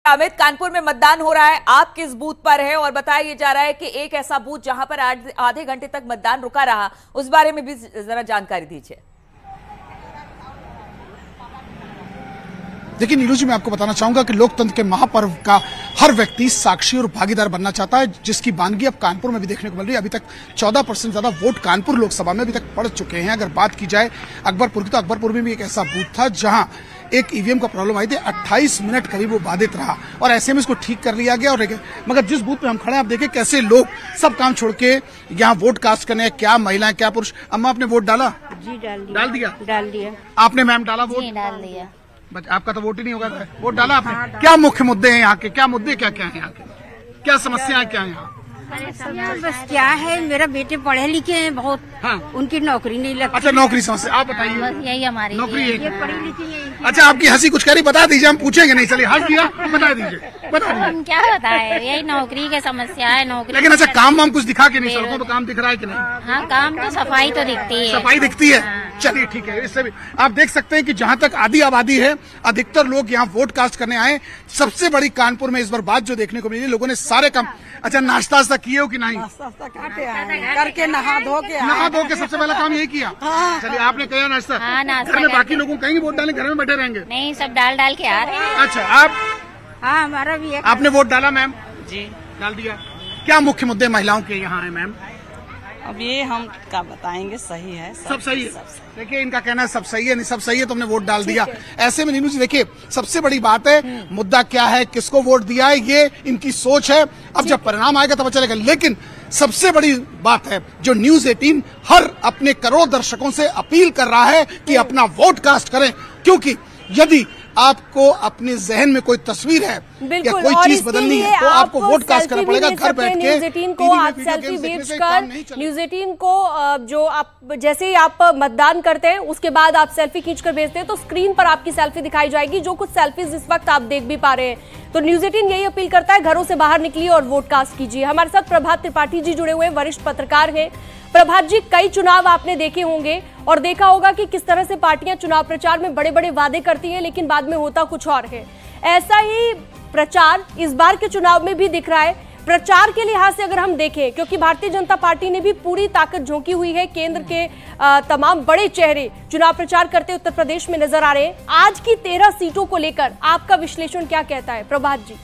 अमित, कानपुर में मतदान हो रहा है, आप किस बूथ पर है? और बताया जा रहा है कि एक ऐसा बूथ जहां पर आधे घंटे तक मतदान रुका रहा, उस बारे में भी जरा जानकारी दीजिए। देखिए नीरू जी, मैं आपको बताना चाहूंगा कि लोकतंत्र के महापर्व का हर व्यक्ति साक्षी और भागीदार बनना चाहता है, जिसकी वानगी अब कानपुर में भी देखने को मिल रही है। अभी तक 14% ज्यादा वोट कानपुर लोकसभा में अभी तक पड़ चुके हैं। अगर बात की जाए अकबरपुर की, तो अकबरपुर में भी एक ऐसा बूथ था जहां एक ईवीएम का प्रॉब्लम आई थी, 28 मिनट करीब वो बाधित रहा और ऐसे में इसको ठीक कर लिया गया। और मगर जिस बूथ पे हम खड़े हैं, आप देखिए कैसे लोग सब काम छोड़ के यहाँ वोट कास्ट करने हैं, क्या महिलाएं क्या पुरुष। अम्मा, आपने वोट डाला? जी डाल दिया। आपने मैम डाला वोट? जी डाल दिया। आपका तो वोट ही नहीं होगा, वोट डाला आपने? क्या मुख्य मुद्दे हैं यहाँ के, क्या मुद्दे क्या क्या है यहाँ के, क्या समस्याएं क्या है यहाँ? बस क्या है, मेरा बेटे पढ़े लिखे हैं बहुत। हाँ। उनकी नौकरी नहीं लगती। अच्छा, नौकरी समस्या, आप बताइए। बस यही हमारी नौकरी ये पढ़ी लिखी है। अच्छा, आपकी हंसी कुछ करी, बता दीजिए, हम पूछेंगे नहीं। चलिए, हंस दिया, बता दीजिए। हम क्या बताए, यही नौकरी की समस्या है। नौकरी लेकिन अच्छा, काम वाम कुछ दिखा के नहीं? सड़कों पे काम दिख रहा है कि नहीं? हाँ, काम तो सफाई तो दिखती है। सफाई दिखती है। चलिए ठीक है। इससे भी आप देख सकते हैं कि जहां तक आधी आबादी है, अधिकतर लोग यहाँ वोट कास्ट करने आए। सबसे बड़ी कानपुर में इस बार बात जो देखने को मिली, लोगों ने सारे काम। अच्छा, नाश्ता किए हो कि नहीं? करके नहा धो के सबसे पहला काम यही किया। हाँ। चलिए, आपने किया नाश्ता? हाँ, नाश्ता। घर में बाकी लोगों को कहेंगे वोट डालें, घर में बैठे रहेंगे? नहीं, सब डाल के आ रहे हैं। अच्छा, आप? हाँ, हमारा भी है। आपने वोट डाला मैम? जी डाल दिया। क्या मुख्य मुद्दे महिलाओं के यहाँ है मैम? अब ये हम क्या बताएंगे, सही है सब सही है। देखिए, इनका कहना है सब सही है, नहीं सब सही है, तुमने वोट डाल दिया। ऐसे में नीनू जी देखिए, सबसे बड़ी बात है मुद्दा क्या है, किसको वोट दिया है, ये इनकी सोच है। अब जब परिणाम आएगा तब चलेगा। लेकिन सबसे बड़ी बात है जो न्यूज 18 हर अपने करोड़ दर्शकों से अपील कर रहा है कि अपना वोट कास्ट करें, क्योंकि यदि आपको अपने जहन में कोई तस्वीर है या कोई चीज बदलनी है, तो आपको वोट कास्ट करना पड़ेगा घर बैठ के। न्यूज 18 को आप सेल्फी बेचकर, न्यूज 18 को जो आप जैसे ही आप मतदान करते हैं उसके बाद आप सेल्फी खींचकर भेजते हैं, तो स्क्रीन पर आपकी सेल्फी दिखाई जाएगी, जो कुछ सेल्फीज इस वक्त आप देख भी पा रहे हैं। तो न्यूज 18 यही अपील करता है, घरों से बाहर निकलिए और वोट कास्ट कीजिए। हमारे साथ प्रभात त्रिपाठी जी जुड़े हुए हैं, वरिष्ठ पत्रकार हैं। प्रभात जी, कई चुनाव आपने देखे होंगे और देखा होगा कि किस तरह से पार्टियां चुनाव प्रचार में बड़े बड़े वादे करती हैं, लेकिन बाद में होता कुछ और है। ऐसा ही प्रचार इस बार के चुनाव में भी दिख रहा है। प्रचार के लिहाज से अगर हम देखें, क्योंकि भारतीय जनता पार्टी ने भी पूरी ताकत झोंकी हुई है, केंद्र के तमाम बड़े चेहरे चुनाव प्रचार करते उत्तर प्रदेश में नजर आ रहे हैं। आज की 13 सीटों को लेकर आपका विश्लेषण क्या कहता है प्रभात जी?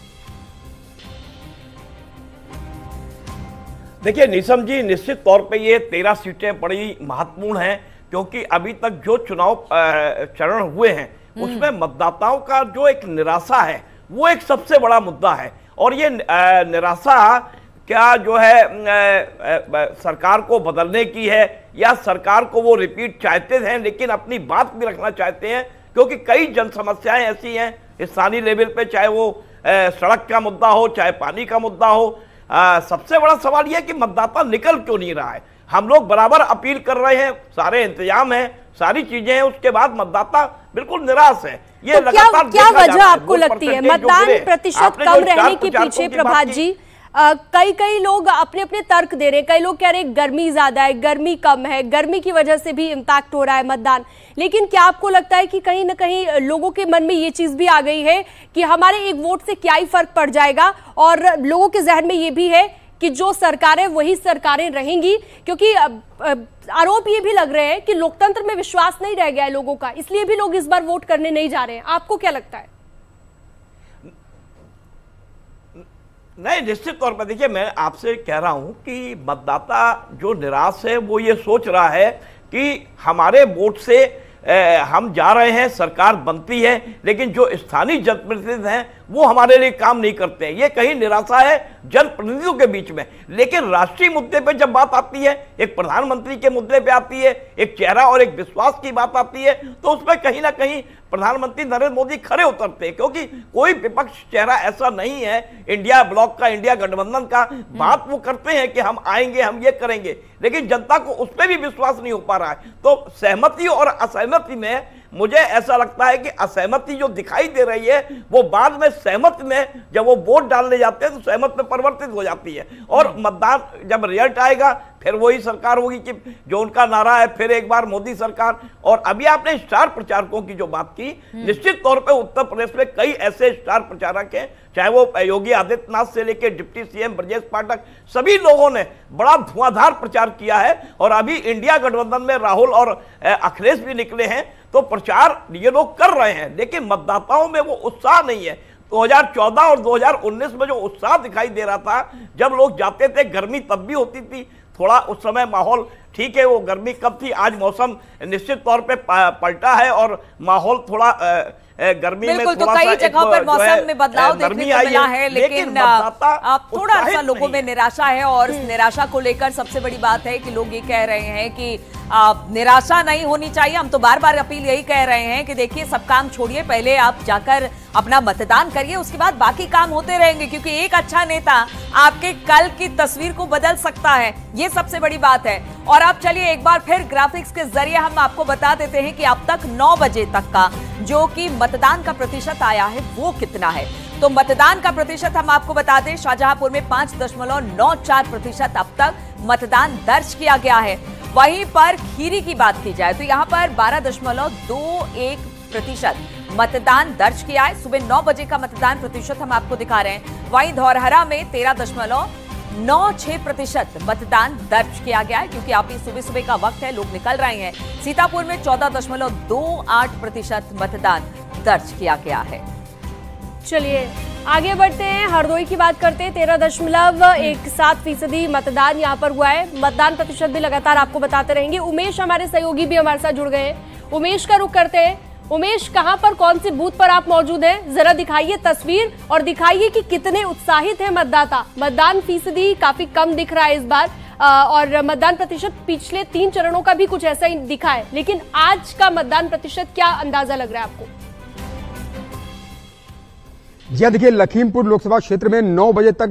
देखिए निशम जी, निश्चित तौर पे ये 13 सीटें बड़ी महत्वपूर्ण हैं, क्योंकि अभी तक जो चुनाव चरण हुए हैं उसमें मतदाताओं का जो एक निराशा है वो एक सबसे बड़ा मुद्दा है। और ये निराशा क्या जो है सरकार को बदलने की है, या सरकार को वो रिपीट चाहते हैं लेकिन अपनी बात भी रखना चाहते हैं, क्योंकि कई जन समस्याएं ऐसी हैं स्थानीय लेवल पे, चाहे वो सड़क का मुद्दा हो, चाहे पानी का मुद्दा हो। सबसे बड़ा सवाल यह है कि मतदाता निकल क्यों नहीं रहा है। हम लोग बराबर अपील कर रहे हैं, सारे इंतजाम हैं, सारी चीजें हैं, उसके बाद मतदाता बिल्कुल निराश है। ये तो क्या वजह आपको लगती है मतदान प्रतिशत कम रहने के पीछे प्रभात जी? कई लोग अपने अपने तर्क दे रहे हैं। कई लोग कह रहे हैं गर्मी ज्यादा है, गर्मी कम है, गर्मी की वजह से भी इम्पैक्ट हो रहा है मतदान। लेकिन क्या आपको लगता है कि कहीं ना कहीं लोगों के मन में ये चीज भी आ गई है कि हमारे एक वोट से क्या ही फर्क पड़ जाएगा, और लोगों के जहन में ये भी है कि जो सरकारें वही सरकारें रहेंगी, क्योंकि आरोप ये भी लग रहे हैं कि लोकतंत्र में विश्वास नहीं रह गया है लोगों का, इसलिए भी लोग इस बार वोट करने नहीं जा रहे हैं। आपको क्या लगता है? नहीं, निश्चित तौर पर देखिए, मैं आपसे कह रहा हूं कि मतदाता जो निराश है वो ये सोच रहा है कि हमारे वोट से हम जा रहे हैं, सरकार बनती है, लेकिन जो स्थानीय जनप्रतिनिधि हैं वो हमारे लिए काम नहीं करते हैं। ये कहीं निराशा है जनप्रतिनिधियों के बीच में। लेकिन राष्ट्रीय मुद्दे पे जब बात आती है, एक प्रधानमंत्री के मुद्दे पे आती है, एक चेहरा और एक विश्वास की बात आती है, तो उसमें कहीं ना कहीं प्रधानमंत्री नरेंद्र मोदी खड़े उतरते हैं, क्योंकि कोई विपक्ष चेहरा ऐसा नहीं है इंडिया ब्लॉक का, इंडिया गठबंधन का। बात वो करते हैं कि हम आएंगे, हम ये करेंगे, लेकिन जनता को उस पर भी विश्वास नहीं हो पा रहा है। तो सहमति और असहमति में मुझे ऐसा लगता है कि असहमति जो दिखाई दे रही है वो बाद में सहमत में, जब वो वोट डालने जाते हैं तो सहमत में परिवर्तित हो जाती है। और मतदान जब रिजल्ट आएगा फिर वही सरकार होगी कि जो उनका नारा है, फिर एक बार मोदी सरकार। और अभी आपने स्टार प्रचारकों की जो बात की, निश्चित तौर पे उत्तर प्रदेश में कई ऐसे स्टार प्रचारक हैं, चाहे वो योगी आदित्यनाथ से लेकर डिप्टी सीएम ब्रजेश पाठक, सभी लोगों ने बड़ा धुआंधार प्रचार किया है। और अभी इंडिया गठबंधन में राहुल और अखिलेश भी निकले हैं, तो प्रचार ये लोग कर रहे हैं, लेकिन मतदाताओं में वो उत्साह नहीं है। 2014 और 2019 में जो उत्साह दिखाई दे रहा था, जब लोग जाते थे, गर्मी तब भी होती थी, थोड़ा उस समय माहौल ठीक है, वो गर्मी कब थी, आज मौसम निश्चित तौर पे पलटा है और माहौल थोड़ा गर्मी में तो कई जगहों पर मौसम में बदलाव देखने को मिला है, लेकिन अब थोड़ा सा लोगों में निराशा है। और इस निराशा को लेकर सबसे बड़ी बात है कि लोग ये कह रहे हैं कि निराशा नहीं होनी चाहिए। हम तो बार बार अपील यही कह रहे हैं कि देखिए, सब काम छोड़िए, पहले आप जाकर अपना मतदान करिए, उसके बाद बाकी काम होते रहेंगे, क्योंकि एक अच्छा नेता आपके कल की तस्वीर को बदल सकता है, ये सबसे बड़ी बात है। और अब चलिए एक बार फिर ग्राफिक्स के जरिए हम आपको बता देते हैं कि अब तक 9 बजे तक का जो कि मतदान का प्रतिशत आया है वो कितना है। तो मतदान का प्रतिशत हम आपको बता दें, शाहजहांपुर में 5.94% अब तक मतदान दर्ज किया गया है। वहीं पर खीरी की बात की जाए तो यहाँ पर 12.21% मतदान दर्ज किया है। सुबह 9 बजे का मतदान प्रतिशत हम आपको दिखा रहे हैं। वहीं धौरहरा में 13.96% मतदान दर्ज किया गया है, क्योंकि आप सुबह सुबह का वक्त है, लोग निकल रहे हैं। सीतापुर में 14.28% मतदान दर्ज किया गया है। चलिए आगे बढ़ते हैं, हरदोई की बात करते हैं। 13.17% मतदान यहाँ पर हुआ है। मतदान प्रतिशत भी लगातार आपको बताते रहेंगे। उमेश हमारे सहयोगी भी हमारे साथ जुड़ गए हैं, उमेश का रुख करते हैं। उमेश, कहां पर, कौन से बूथ पर आप मौजूद हैं? जरा दिखाइए तस्वीर और दिखाइए कि कितने उत्साहित हैं मतदाता। मतदान फीसदी काफी कम दिख रहा है इस बार, और मतदान प्रतिशत पिछले 3 चरणों का भी कुछ ऐसा ही दिखा है, लेकिन आज का मतदान प्रतिशत क्या अंदाजा लग रहा है आपको? जी देखिए, लखीमपुर लोकसभा क्षेत्र में 9 बजे तक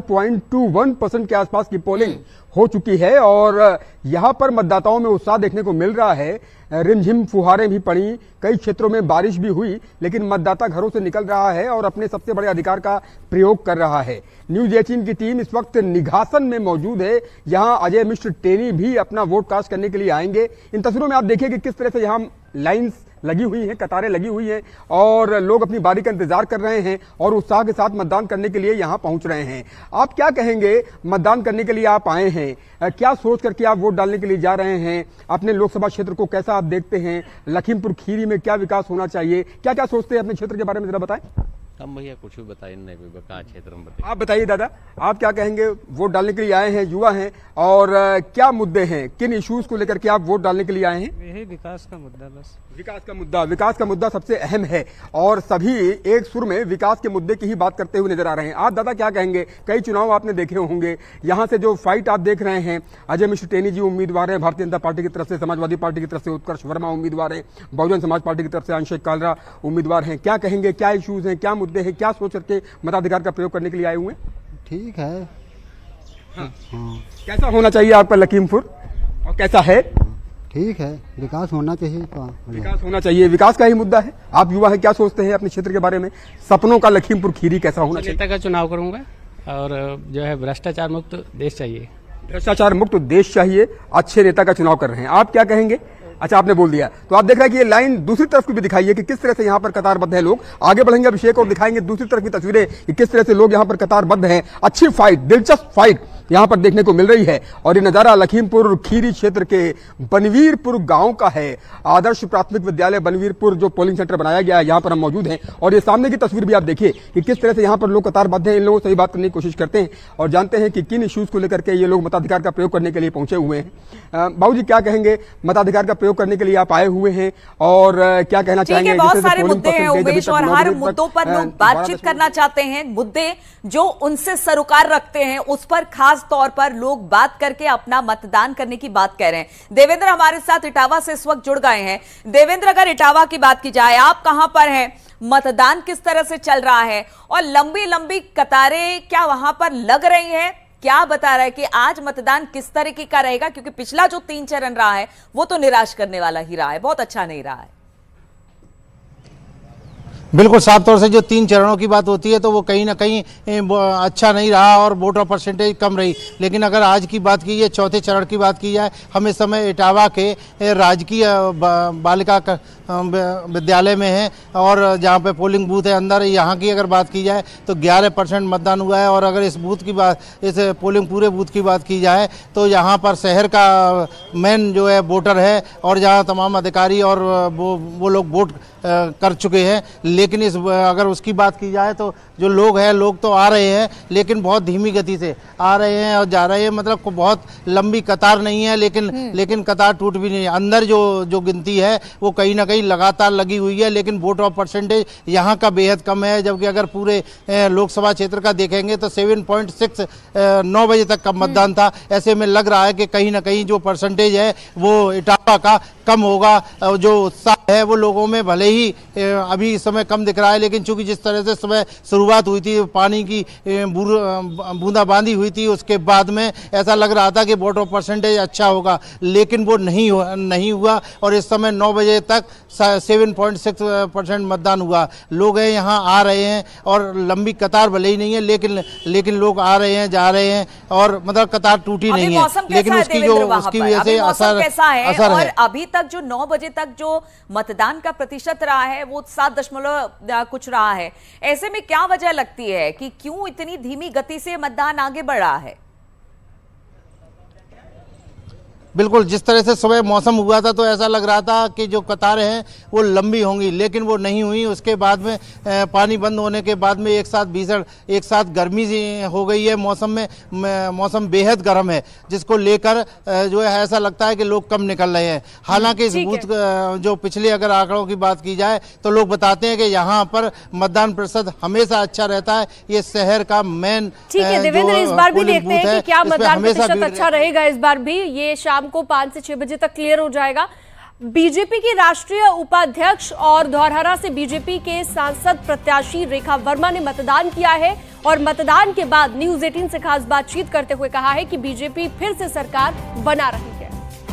12.21% के आसपास की पोलिंग हो चुकी है और यहां पर मतदाताओं में उत्साह देखने को मिल रहा है। रिमझिम फुहारें भी पड़ी, कई क्षेत्रों में बारिश भी हुई, लेकिन मतदाता घरों से निकल रहा है और अपने सबसे बड़े अधिकार का प्रयोग कर रहा है। न्यूज 18 की टीम इस वक्त निघासन में मौजूद है। यहां अजय मिश्र टेनी भी अपना वोट कास्ट करने के लिए आएंगे। इन तस्वीरों में आप देखिए कि किस तरह से यहां लाइन्स लगी हुई हैं, कतारें लगी हुई हैं और लोग अपनी बारी का इंतजार कर रहे हैं और उत्साह के साथ मतदान करने के लिए यहां पहुंच रहे हैं। आप क्या कहेंगे, मतदान करने के लिए आप आए हैं, क्या सोच करके आप वोट डालने के लिए जा रहे हैं? अपने लोकसभा क्षेत्र को कैसा आप देखते हैं? लखीमपुर खीरी में क्या विकास होना चाहिए? क्या क्या सोचते हैं अपने क्षेत्र के बारे में, जरा बताएं। हम भैया कुछ भी बताइए, नहीं विकास क्षेत्र में बताइए। आप बताइए दादा, आप क्या कहेंगे? वोट डालने के लिए आए हैं, युवा हैं, और क्या मुद्दे हैं, किन इश्यूज को लेकर के आप वोट डालने के लिए आए हैं? यही विकास का मुद्दा, बस विकास का मुद्दा सबसे अहम है और सभी एक सुर में विकास के मुद्दे की ही बात करते हुए नजर आ रहे हैं। आप दादा क्या कहेंगे? कई चुनाव आपने देखे होंगे, यहाँ से जो फाइट आप देख रहे हैं, अजय मिश्र टेनी जी उम्मीदवार हैं भारतीय जनता पार्टी की तरफ से, समाजवादी पार्टी की तरफ से उत्कर्ष वर्मा उम्मीदवार हैं, बहुजन समाज पार्टी की तरफ से अंशेक कालरा उम्मीदवार हैं। क्या कहेंगे, क्या इश्यूज हैं, क्या मुद्दे हैं, क्या सोच करके मताधिकार का प्रयोग करने के लिए आए हुए? ठीक है। हाँ। कैसा होना चाहिए आपका लखीमपुर और कैसा है? ठीक है, विकास होना चाहिए। विकास होना चाहिए, विकास का ही मुद्दा है। आप युवा है, क्या सोचते हैं अपने क्षेत्र के बारे में? सपनों का लखीमपुर खीरी कैसा होना चाहिए? नेता का चुनाव करूंगा और जो है भ्रष्टाचार मुक्त देश चाहिए। भ्रष्टाचार मुक्त देश चाहिए, अच्छे नेता का चुनाव कर रहे हैं। आप क्या कहेंगे? अच्छा, आपने बोल दिया तो आप देख रहे हैं कि ये लाइन दूसरी तरफ की भी दिखाइए कि किस तरह से यहाँ पर कतारबद्ध है लोग। आगे बढ़ेंगे अभिषेक और दिखाएंगे दूसरी तरफ की तस्वीरें कि किस तरह से लोग यहाँ पर कतारबद्ध हैं। अच्छी फाइट, दिलचस्प फाइट यहाँ पर देखने को मिल रही है और ये नजारा लखीमपुर खीरी क्षेत्र के बनवीरपुर गांव का है। आदर्श प्राथमिक विद्यालय बनवीरपुर जो पोलिंग सेंटर बनाया गया है, यहाँ पर हम मौजूद हैं और ये सामने की तस्वीर भी आप देखिए कि किस तरह से यहाँ पर लोग कतारबद्ध हैं। इन लोगों से ही बात करने की कोशिश करते हैं और जानते हैं कि किन इश्यूज को लेकर के ये लोग मताधिकार का प्रयोग करने के लिए पहुंचे हुए हैं। बाबूजी क्या कहेंगे, मताधिकार का प्रयोग करने के लिए आप आए हुए हैं और क्या कहना चाहेंगे? बहुत सारे मुद्दे हैं उमेश और हर मुद्दों पर लोग बातचीत करना चाहते हैं। मुद्दे जो उनसे सरोकार रखते हैं उस पर खास तौर पर लोग बात करके अपना मतदान करने की बात कह रहे हैं। देवेंद्र हमारे साथ इटावा से इस वक्त जुड़ गए हैं। देवेंद्र, अगर इटावा की बात की जाए, आप कहां पर हैं, मतदान किस तरह से चल रहा है और लंबी लंबी कतारें क्या वहां पर लग रही हैं? क्या बता रहा है कि आज मतदान किस तरीके का रहेगा? क्योंकि पिछला जो 3 चरण रहा है वो तो निराश करने वाला ही रहा है, बहुत अच्छा नहीं रहा है। बिल्कुल साफ तौर से जो 3 चरणों की बात होती है तो वो कहीं ना कहीं अच्छा नहीं रहा और वोटर परसेंटेज कम रही। लेकिन अगर आज की बात की जाए, चौथे चरण की बात की जाए, हम इस समय इटावा के राजकीय बालिका विद्यालय में हैं और जहाँ पे पोलिंग बूथ है अंदर, यहाँ की अगर बात की जाए तो 11% मतदान हुआ है। और अगर इस बूथ की बात, इस पोलिंग पूरे बूथ की बात की जाए तो यहाँ पर शहर का मेन जो है वोटर है और जहाँ तमाम अधिकारी और वो लोग वोट कर चुके हैं। लेकिन अगर उसकी बात की जाए तो जो लोग हैं, लोग तो आ रहे हैं लेकिन बहुत धीमी गति से आ रहे हैं और जा रहे हैं। मतलब बहुत लंबी कतार नहीं है, लेकिन कतार टूट भी नहीं है। अंदर जो गिनती है वो कहीं ना कहीं लगातार लगी हुई है, लेकिन वोट ऑफ परसेंटेज यहाँ का बेहद कम है। जबकि अगर पूरे लोकसभा क्षेत्र का देखेंगे तो 7.6 9 बजे तक का मतदान था। ऐसे में लग रहा है कि कहीं ना कहीं जो परसेंटेज है वो इटावा का कम होगा। जो उत्साह है वो लोगों में भले ही अभी इस समय कम दिख रहा है, लेकिन चूंकि जिस तरह से समय शुरुआत हुई थी, पानी की बूंदाबांदी हुई थी, उसके बाद में ऐसा लग रहा था कि वोट ऑफ परसेंटेज अच्छा होगा, लेकिन वो नहीं हुआ। और इस समय 9 बजे तक 7.6% मतदान हुआ। लोग हैं यहाँ आ रहे हैं और लंबी कतार भले ही नहीं है, लेकिन लोग आ रहे हैं, जा रहे हैं और मतलब कतार टूटी नहीं है। लेकिन उसकी वजह से असर और है। अभी तक जो 9 बजे तक जो मतदान का प्रतिशत रहा है वो 7 कुछ रहा है। ऐसे में क्या वजह लगती है कि क्यों इतनी धीमी गति से मतदान आगे बढ़ रहा है? बिल्कुल, जिस तरह से सुबह मौसम हुआ था तो ऐसा लग रहा था कि जो कतारें हैं वो लंबी होंगी, लेकिन वो नहीं हुई। उसके बाद में पानी बंद होने के बाद में एक साथ गर्मी हो गई है। मौसम बेहद गर्म है, जिसको लेकर जो है ऐसा लगता है कि लोग कम निकल रहे हैं। हालांकि इस बूथ जो पिछले अगर आंकड़ों की बात की जाए तो लोग बताते हैं कि यहाँ पर मतदान प्रतिशत हमेशा अच्छा रहता है। ये शहर का मेन देवेंद्र, इस बार भी देखते हैं कि क्या मतदान प्रतिशत अच्छा रहेगा। इस बार भी ये शाम को 5 से 6 बजे तक क्लियर हो जाएगा। बीजेपी की राष्ट्रीय उपाध्यक्ष और धौरहरा से बीजेपी के सांसद प्रत्याशी रेखा वर्मा ने मतदान किया है और मतदान के बाद न्यूज 18 से खास बातचीत करते हुए कहा है कि बीजेपी फिर से सरकार बना रही है।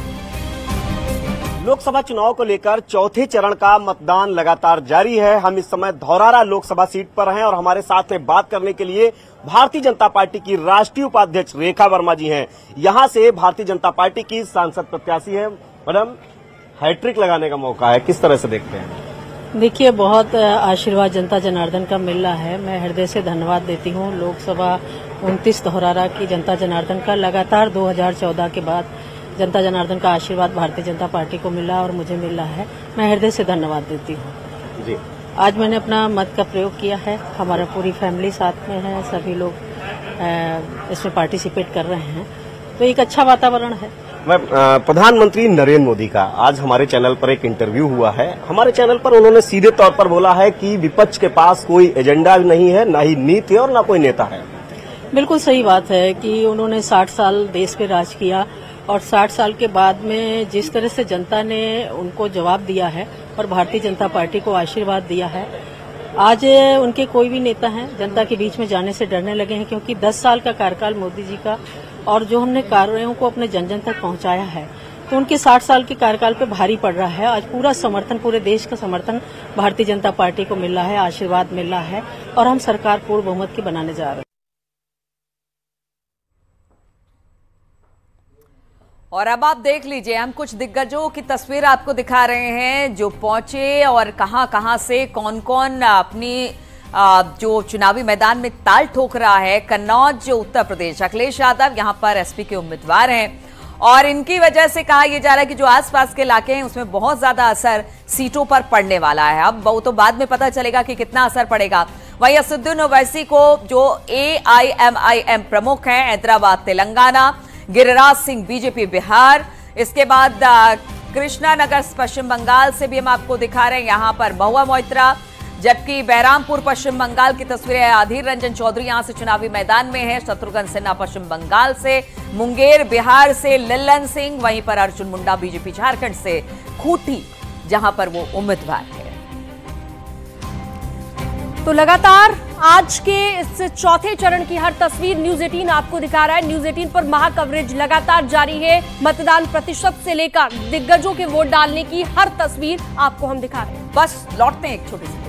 लोकसभा चुनाव को लेकर चौथे चरण का मतदान लगातार जारी है। हम इस समय धौरहरा लोकसभा सीट पर हैं और हमारे साथ में बात करने के लिए भारतीय जनता पार्टी की राष्ट्रीय उपाध्यक्ष रेखा वर्मा जी हैं। यहां से भारतीय जनता पार्टी की सांसद प्रत्याशी है। मैडम, हैट्रिक लगाने का मौका है, किस तरह से देखते हैं? देखिए, बहुत आशीर्वाद जनता जनार्दन का मिल रहा है। मैं हृदय से धन्यवाद देती हूँ लोकसभा 29 धौरहरा की जनता जनार्दन का। लगातार 2014 के बाद जनता जनार्दन का आशीर्वाद भारतीय जनता पार्टी को मिला और मुझे मिल रहा है। मैं हृदय से धन्यवाद देती हूँ जी। आज मैंने अपना मत का प्रयोग किया है। हमारा पूरी फैमिली साथ में है, सभी लोग इसमें पार्टिसिपेट कर रहे हैं, तो एक अच्छा वातावरण है। प्रधानमंत्री नरेंद्र मोदी का आज हमारे चैनल पर एक इंटरव्यू हुआ है। हमारे चैनल पर उन्होंने सीधे तौर पर बोला है कि विपक्ष के पास कोई एजेंडा नहीं है, ना ही नीति है और ना कोई नेता है। बिल्कुल सही बात है कि उन्होंने 60 साल देश पे राज किया और 60 साल के बाद में जिस तरह से जनता ने उनको जवाब दिया है और भारतीय जनता पार्टी को आशीर्वाद दिया है, आज उनके कोई भी नेता हैं जनता के बीच में जाने से डरने लगे हैं, क्योंकि 10 साल का कार्यकाल मोदी जी का और जो हमने कार्यों को अपने जन जन तक पहुंचाया है, तो उनके 60 साल के कार्यकाल पे भारी पड़ रहा है। आज पूरा समर्थन, पूरे देश का समर्थन भारतीय जनता पार्टी को मिल रहा है, आशीर्वाद मिल रहा है और हम सरकार पूर्ण बहुमत की बनाने जा रहे हैं। और अब आप देख लीजिए, हम कुछ दिग्गजों की तस्वीर आपको दिखा रहे हैं जो पहुंचे और कहां से कौन कौन अपनी जो चुनावी मैदान में ताल ठोक रहा है। कन्नौज उत्तर प्रदेश, अखिलेश यादव यहां पर एसपी के उम्मीदवार हैं और इनकी वजह से कहा यह जा रहा है कि जो आसपास के इलाके हैं उसमें बहुत ज्यादा असर सीटों पर पड़ने वाला है। अब वो तो बाद में पता चलेगा कि कितना असर पड़ेगा। वहीं असदुद्दीन ओवैसी को जो AIMIM प्रमुख हैं, हैदराबाद तेलंगाना, गिरिराज सिंह बीजेपी बिहार, इसके बाद कृष्णा नगर पश्चिम बंगाल से भी हम आपको दिखा रहे हैं, यहां पर महुआ मोइत्रा, जबकि बहरामपुर पश्चिम बंगाल की तस्वीरें है। अधीर रंजन चौधरी यहां से चुनावी मैदान में है, शत्रुघ्न सिन्हा पश्चिम बंगाल से, मुंगेर बिहार से लल्लन सिंह, वहीं पर अर्जुन मुंडा बीजेपी झारखंड से, खूंटी जहां पर वो उम्मीदवार है। तो लगातार आज के इस चौथे चरण की हर तस्वीर न्यूज 18 आपको दिखा रहा है। न्यूज 18 पर महा कवरेज लगातार जारी है। मतदान प्रतिशत से लेकर दिग्गजों के वोट डालने की हर तस्वीर आपको हम दिखा रहे हैं। बस लौटते हैं एक छोटी सी